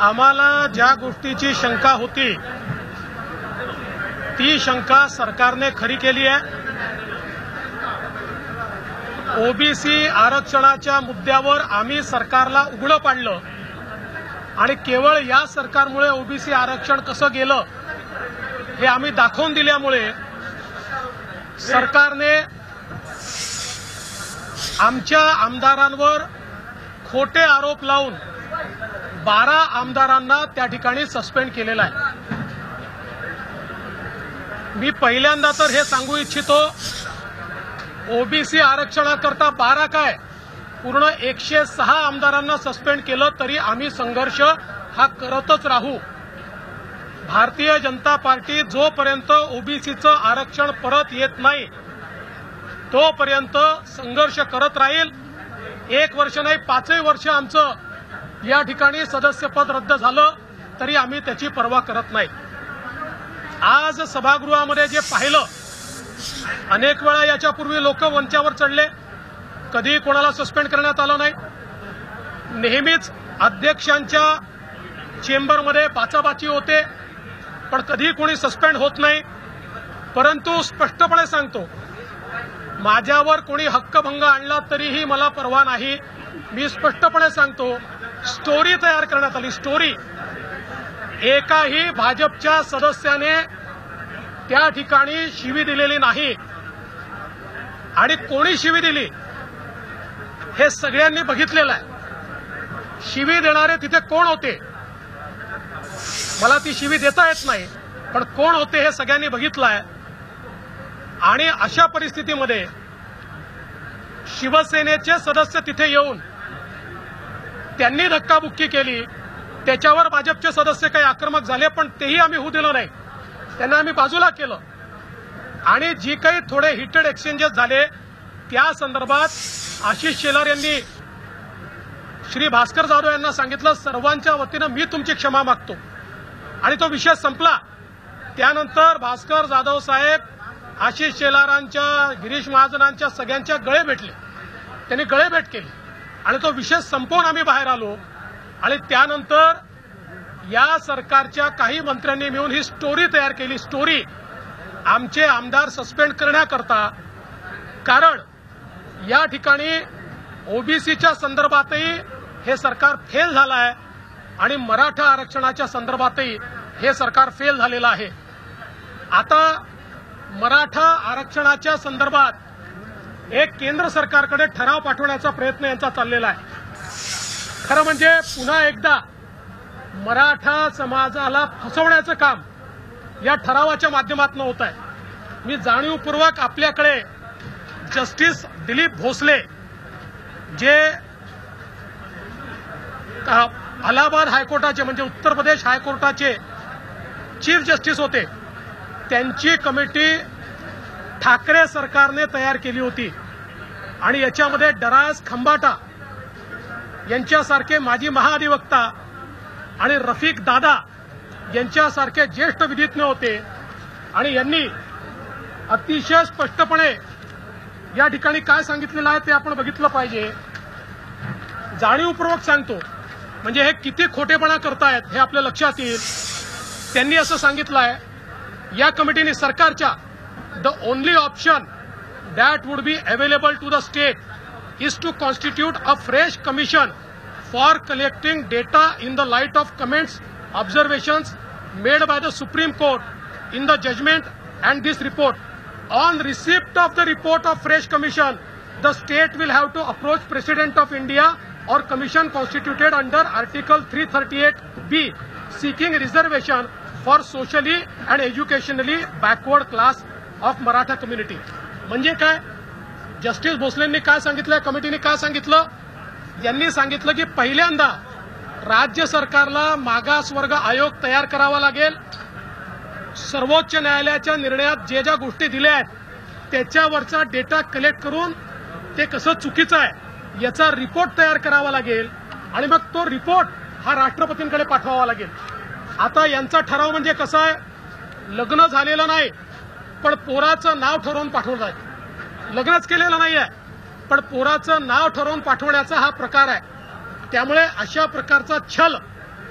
आम्हाला ज्या गोष्टीची शंका होती ती शंका सरकारने खरी केली आहे। ओबीसी आरक्षणाच्या मुद्द्यावर आम्ही सरकारला उघडं पाडलं आणि केवळ या सरकारमुळे ओबीसी आरक्षण कसं गेलं हे आम्ही दाखवून दिल्यामुळे सरकारने आमच्या आमदारांवर खोटे आरोप लावून 12 आमदारांना त्या ठिकाणी सस्पेंड केलेला आहे। मी पहिल्यांदा तर हे सांगू इच्छितो, ओबीसी आरक्षणाकरता 12 काय पूर्ण 106 आमदारांना सस्पेंड केलं तरी आम्ही संघर्ष हा करतच राहू। भारतीय जनता पार्टी जोपर्यंत ओबीसीचं आरक्षण परत येत नाही तोपर्यंत संघर्ष करत राहील। 1 वर्ष नाही 5 वर्ष आमचं या ठिकाणी सदस्यपद रद्द झालं तरी आम्ही त्याची पर्वा करत नाही। आज सभागृहामध्ये जे पाहिलं, अनेक वेळा याच्यापूर्वी लोक मंचावर चढले, कधी कोणाला सस्पेंड करण्यात आलं नाही। नेहमीच अध्यक्षांच्या चेंबरमध्ये बाचाबाची होते पण कधी कोणी सस्पेंड होत नाही। परंतु स्पष्टपणे सांगतो, माझ्यावर कोणी हक्कभंग आणला तरीही मला पर्वा नाही। मी स्पष्टपणे सांगतो, स्टोरी तयार करण्यात आली, स्टोरी। एकाही भाजपच्या सदस्याने त्या ठिकाणी शिवी दिलेली नाही आणि कोणी शिवी दिली हे सगळ्यांनी बघितलेलं आहे। शिवी देणारे तिथे कोण होते मला ती शिवी देता येत नाही, पण कोण होते हे सगळ्यांनी बघितलं आहे। आणि अशा परिस्थितीमध्ये शिवसेनेचे सदस्य तिथे येऊन त्यांनी धक्काबुक्की केली, त्याच्यावर भाजपचे सदस्य काही आक्रमक झाले पण तेही आम्ही होऊ दिलं नाही, त्यांना आम्ही बाजूला केलं। आणि जी काही थोडे हिटेड एक्सचेंजेस झाले त्या संदर्भात आशिष शेलार यांनी श्री भास्कर जाधव यांना सांगितलं, सर्वांच्या वतीनं मी तुमची क्षमा मागतो, आणि तो विषय संपला। त्यानंतर भास्कर जाधव साहेब आशिष शेलारांच्या, गिरीश महाजनांच्या सगळ्यांच्या गळे भेटले, त्यांनी गळे भेट केली आणि तो विषय संपवून आम्ही बाहेर आलो। आणि त्यानंतर या सरकारच्या काही मंत्र्यांनी मिळून ही स्टोरी तयार केली, स्टोरी आमचे आमदार सस्पेंड करण्याकरता। कारण या ठिकाणी ओबीसीच्या संदर्भातही हे सरकार फेल झालं आहे आणि मराठा आरक्षणाच्या संदर्भातही हे सरकार फेल झालेलं आहे। आता मराठा आरक्षणाच्या संदर्भात एक केंद्र सरकारकडे ठराव पाठवण्याचा प्रयत्न यांचा चाललेला आहे। खरं म्हणजे पुन्हा एकदा मराठा समाजाला फसवण्याचं काम या ठरावाच्या माध्यमातून होत आहे। मी जाणीवपूर्वक आपल्याकडे जस्टिस दिलीप भोसले जे अलाहाबाद हायकोर्टाचे म्हणजे उत्तर प्रदेश हायकोर्टाचे चीफ जस्टिस होते, त्यांची कमिटी ठाकरे सरकारने तयार केली होती आणि याच्यामध्ये डरास खंबाटा यांच्यासारखे माजी महाधिवक्ता आणि रफिक दादा यांच्यासारखे ज्येष्ठ विधिज्ञ होते। आणि यांनी अतिशय स्पष्टपणे या ठिकाणी काय सांगितलेलं आहे ते आपण बघितलं पाहिजे। जाणीवपूर्वक सांगतो, म्हणजे हे किती खोटेपणा करतायत हे आपल्या लक्षात येईल। त्यांनी असं सांगितलं आहे या कमिटीने, सरकारच्या, the only option that would be available to the state is to constitute a fresh commission for collecting data in the light of comments, observations made by the Supreme Court in the judgment and this report. On receipt of the report of fresh commission, the state will have to approach President of India or commission constituted under Article 338B seeking reservation for socially and educationally backward class of Maratha community. म्हणजे काय, justice भोसलेंनी काय सांगितलं, कमिटीने काय सांगितलं, यांनी सांगितलं की पहिल्यांदा राज्य सरकारला मागासवर्ग आयोग तयार करावा लागेल। सर्वोच्च न्यायालयाच्या निर्णयात जे ज्या गोष्टी दिल्या आहेत त्याच्यावरचा डेटा कलेक्ट करून ते कसं चुकीचं आहे याचा रिपोर्ट तयार करावा लागेल आणि मग तो रिपोर्ट हा राष्ट्रपतींकडे पाठवावा लागेल। आता यांचा ठराव म्हणजे कसा आहे, लग्न झालेलं नाही पण पोराचं नाव ठरवून पाठवलं आहे, लग्नच केलेलं नाही आहे पण पोराचं नाव ठरवून पाठवण्याचा हा प्रकार आहे। त्यामुळे अशा प्रकारचा छल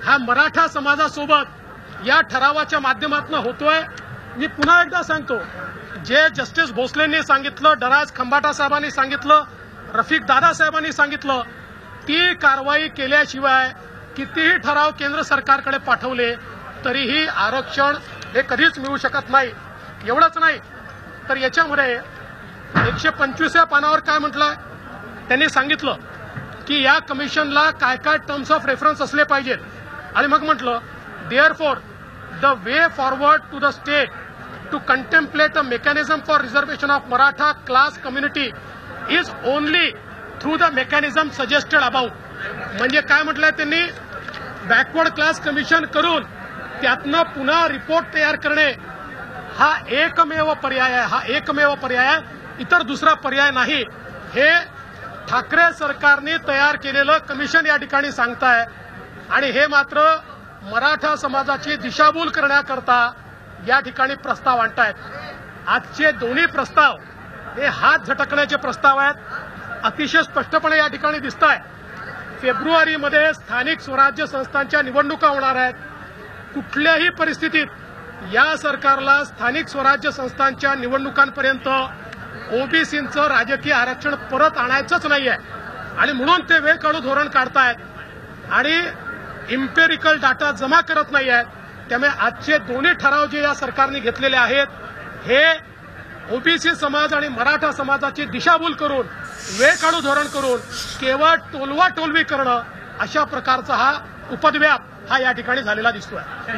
हा मराठा समाजासोबत या ठरावाच्या माध्यमातून होतोय। मी पुन्हा एकदा सांगतो, जे जस्टिस भोसलेंनी सांगितलं, डराज खंबाटा साहेबांनी सांगितलं, रफिक दादा साहेबांनी सांगितलं, ती कारवाई केल्याशिवाय कितीही ठराव केंद्र सरकारकडे पाठवले तरीही आरक्षण हे कधीच मिळू शकत नाही। एवढंच नाही तर याच्यामध्ये 125व्या पानावर काय म्हटलंय, त्यांनी सांगितलं की या कमिशनला काय काय टर्म्स ऑफ रेफरन्स असले पाहिजेत आणि मग म्हटलं therefore the way forward to the state to contemplate a mechanism for reservation of Maratha class community is only through the mechanism suggested about. म्हणजे काय म्हटलंय त्यांनी, बॅकवर्ड क्लास कमिशन करून त्यातनं पुन्हा रिपोर्ट तयार करणे हा एकमेव पर्याय आहे, हा एकमेव पर्याय आहे, इतर दुसरा पर्याय नाही। हे ठाकरे सरकारने तयार केलेलं कमिशन या ठिकाणी सांगताय आणि हे मात्र मराठा समाजाची दिशाभूल करण्याकरता या ठिकाणी प्रस्ताव आणतायत। आजचे दोन्ही प्रस्ताव हे हात झटकण्याचे प्रस्ताव आहेत, अतिशय स्पष्टपणे या ठिकाणी दिसत आहे। फेब्रुवारीमध्ये स्थानिक स्वराज्य संस्थांच्या निवडणुका होणार आहेत। कुठल्याही परिस्थितीत या सरकारला स्थानिक स्वराज्य संस्थांच्या निवडणुकांपर्यंत ओबीसींचं राजकीय आरक्षण परत आणायचंच नाहीये आणि म्हणून ते वेळकाळू धोरण काढतायत आणि इम्पेरिकल डाटा जमा करत नाही आहेत। त्यामुळे आजचे दोन्ही ठराव जे या सरकारने घेतलेले आहेत हे ओबीसी समाज आणि मराठा समाजाची दिशाभूल करून वेळकाळू धोरण करून केवळ टोलवाटोलवी करणं अशा प्रकारचा हा उपद्व्याप हा या ठिकाणी झालेला दिसतोय।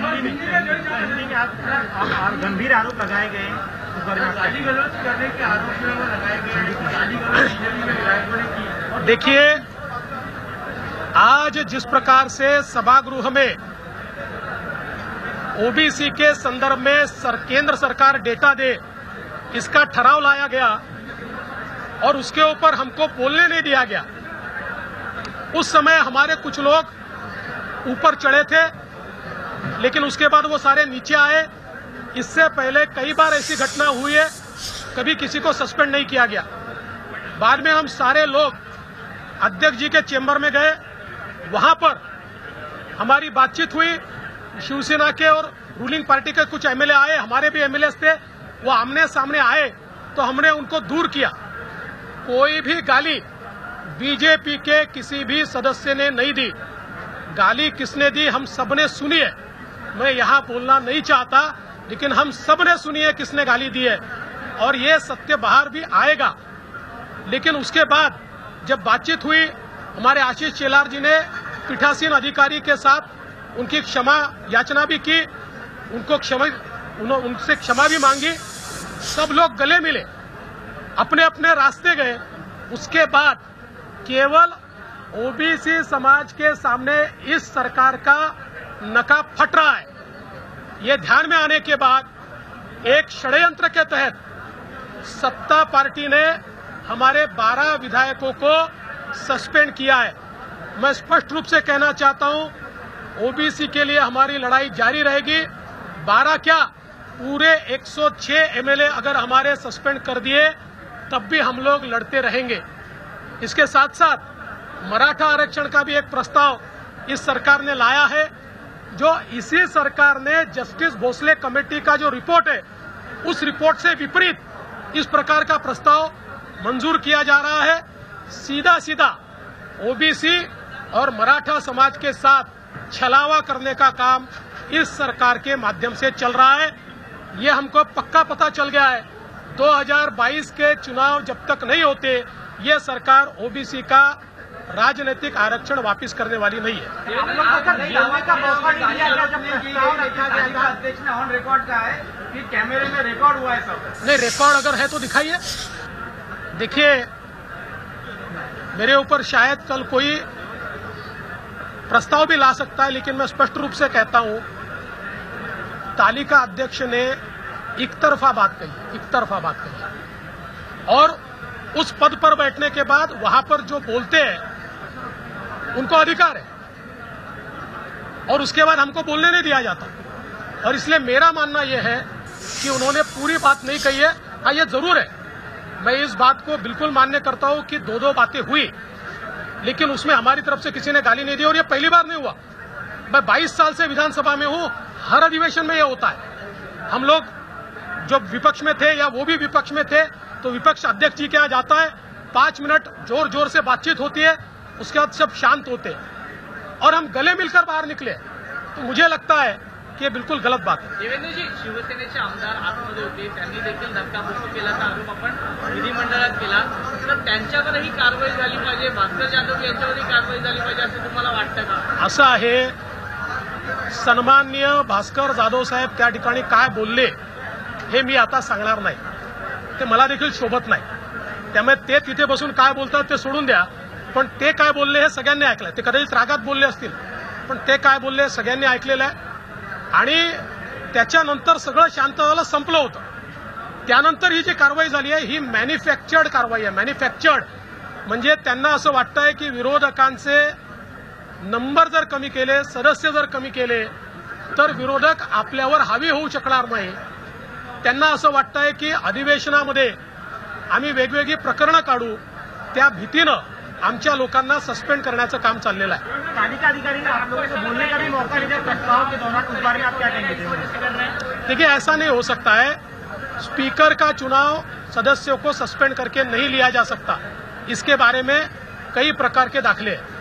गंभीर आरोप लगाए गए करने के आरोप लगाए गए। देखिए, आज जिस प्रकार से सभागृह में ओबीसी के संदर्भ में केंद्र सरकार डेटा दे इसका ठराव लाया गया और उसके ऊपर हमको बोलने नहीं दिया गया। उस समय हमारे कुछ लोग ऊपर चढ़े थे लेकिन उसके बाद वो सारे नीचे आए। इससे पहले कई बार ऐसी घटना हुई है, कभी किसी को सस्पेंड नहीं किया गया। बाद में हम सारे लोग अध्यक्ष जी के चेंबर में गए, वहां पर हमारी बातचीत हुई। शिवसेना के और रूलिंग पार्टी के कुछ एमएलए आए, हमारे भी एमएलए थे, वो आमने सामने आए तो हमने उनको दूर किया। कोई भी गाली बीजेपी के किसी भी सदस्य ने नहीं दी। गाली किसने दी हम सबने सुनी है, मैं यहां बोलना नहीं चाहता लेकिन हम सबने सुनी है किसने गाली दी है और ये सत्य बाहर भी आएगा। लेकिन उसके बाद जब बातचीत हुई, हमारे आशीष चेलार जी ने पीठासीन अधिकारी के साथ उनकी क्षमा याचना भी की, उनसे क्षमा भी मांगी। सब लोग गले मिले, अपने अपने रास्ते गए। उसके बाद केवल ओबीसी समाज के सामने इस सरकार का नकाब फट रहा है। ये ध्यान में आने के बाद एक षड्यंत्र के तहत सत्ता पार्टी ने हमारे 12 विधायकों को सस्पेंड किया है। मैं स्पष्ट रूप से कहना चाहता हूं, ओबीसी के लिए हमारी लड़ाई जारी रहेगी। 12 क्या, पूरे 106 एमएलए अगर हमारे सस्पेंड कर दिए तब भी हम लोग लड़ते रहेंगे। इसके साथ साथ मराठा आरक्षण का भी एक प्रस्ताव इस सरकार ने लाया है, जो इसी सरकार ने जस्टिस भोसले कमेटी का जो रिपोर्ट है उस रिपोर्ट से विपरीत इस प्रकार का प्रस्ताव मंजूर किया जा रहा है। सीधा सीधा ओबीसी और मराठा समाज के साथ छलावा करने का काम इस सरकार के माध्यम से चल रहा है। ये हमको पक्का पता चल गया है। 2022 के चुनाव जब तक नहीं होते ये सरकार ओबीसी का राजनीतिक आरक्षण वापस करने वाली नहीं है। अध्यक्ष ने ऑन रिकॉर्ड कहा है कि कैमरे में रिकॉर्ड हुआ है सब। नहीं, रिकॉर्ड अगर है तो दिखाइए। देखिए, मेरे ऊपर शायद कल कोई प्रस्ताव भी ला सकता है, लेकिन मैं स्पष्ट रूप से कहता हूं, तालिका अध्यक्ष ने एक तरफा बात कही और उस पद पर बैठने के बाद वहां पर जो बोलते हैं उनको अधिकार है और उसके बाद हमको बोलने नहीं दिया जाता। और इसलिए मेरा मानना यह है कि उन्होंने पूरी बात नहीं कही है। हाँ, ये जरूर है, मैं इस बात को बिल्कुल मान्य करता हूं कि दो बातें हुई, लेकिन उसमें हमारी तरफ से किसी ने गाली नहीं दी और ये पहली बार नहीं हुआ। मैं 22 साल से विधानसभा में हूं, हर अधिवेशन में यह होता है। हम लोग जो विपक्ष में थे या वो भी विपक्ष में थे तो विपक्ष अध्यक्ष जी के यहाँ जाता है, 5 मिनट जोर जोर से बातचीत होती है, उसके बाद सब शांत होते हैं और हम गले मिलकर बाहर निकले। तो मुझे लगता है की बिलकुल गलत बात आहे। देवेंद्रजी, शिवसेनेचे आमदार आतमध्ये होते, त्यांनी देखील धक्काबुक्की केल्याचा आरोप आपण विधिमंडळात केला, तर त्यांच्यावरही कारवाई झाली पाहिजे, भास्कर जाधव यांच्यावरही कारवाई झाली पाहिजे असं तुम्हाला वाटतं का? असं आहे, सन्माननीय भास्कर जाधव साहेब त्या ठिकाणी काय बोलले हे मी आता सांगणार नाही, ते मला देखील शोभत नाही। त्यामुळे ते तिथे बसून काय बोलतात ते सोडून द्या, पण ते काय बोलले हे सगळ्यांनी ऐकलंय। ते कदाचित रागात बोलले असतील, पण ते काय बोलले सगळ्यांनी ऐकलेलं आहे आणि त्याच्यानंतर सगळं शांत झालं, संपलं होतं। त्यानंतर ही जी कारवाई झाली आहे ही मॅन्युफॅक्चर्ड कारवाई आहे। मॅन्युफॅक्चर्ड म्हणजे त्यांना असं वाटतंय की विरोधकांचे नंबर जर कमी केले, सदस्य जर कमी केले तर विरोधक आपल्यावर हावी होऊ शकणार नाही। त्यांना असं वाटतंय की अधिवेशनामध्ये आम्ही वेगवेगळी प्रकरणं काढू, त्या भीतीनं आमच्या लोकांना सस्पेंड करण्याचं काम चाललेलं आहे। तालिका अधिकारी ने आप लोगों को बोलने का भी मौका नहीं दिया, प्रस्ताव के दौरान उस बारे में आप क्या कहेंगे? देखिए, ऐसा नहीं हो सकता है। स्पीकर का चुनाव सदस्यों को सस्पेंड करके नहीं लिया जा सकता, इसके बारे में कई प्रकार के दाखले हैं।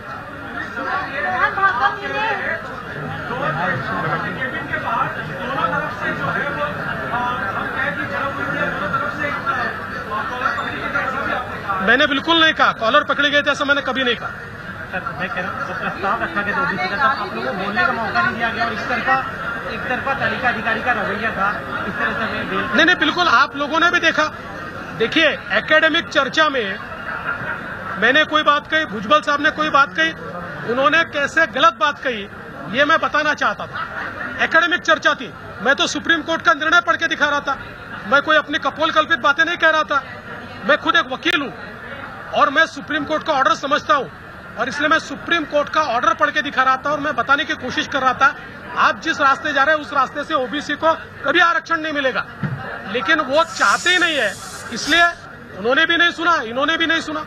मैंने बिल्कुल नहीं कहा कॉलर पकड़े गए थे, ऐसा मैंने कभी नहीं कहा। सर, मैं कह रहा हूँ जो प्रस्ताव रखा गया ओबीसी का, आप लोगों को बोलने का मौका नहीं दिया गया और एक तरफा तालिका अधिकारी का रवैया था, इस तरह से हमें नहीं, बिल्कुल आप लोगों ने भी देखा। देखिए, एकेडमिक चर्चा में मैंने कोई बात कही, भुजबल साहब ने कोई बात कही, उन्होंने कैसे गलत बात कही ये मैं बताना चाहता था। एकेडमिक चर्चा थी, मैं तो सुप्रीम कोर्ट का निर्णय पढ़ के दिखा रहा था, मैं कोई अपनी कपोल कल्पित बातें नहीं कह रहा था। मैं खुद एक वकील हूं और मैं सुप्रीम कोर्ट का ऑर्डर समझता हूं और इसलिए मैं सुप्रीम कोर्ट का ऑर्डर पढ़ के दिखा रहा था और मैं बताने की कोशिश कर रहा था आप जिस रास्ते जा रहे हैं उस रास्ते से ओबीसी को कभी आरक्षण नहीं मिलेगा, लेकिन वो चाहते ही नहीं है, इसलिए उन्होंने भी नहीं सुना, इन्होंने भी नहीं सुना।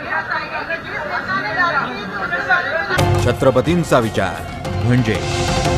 छत्रपतींचा विचार म्हणजे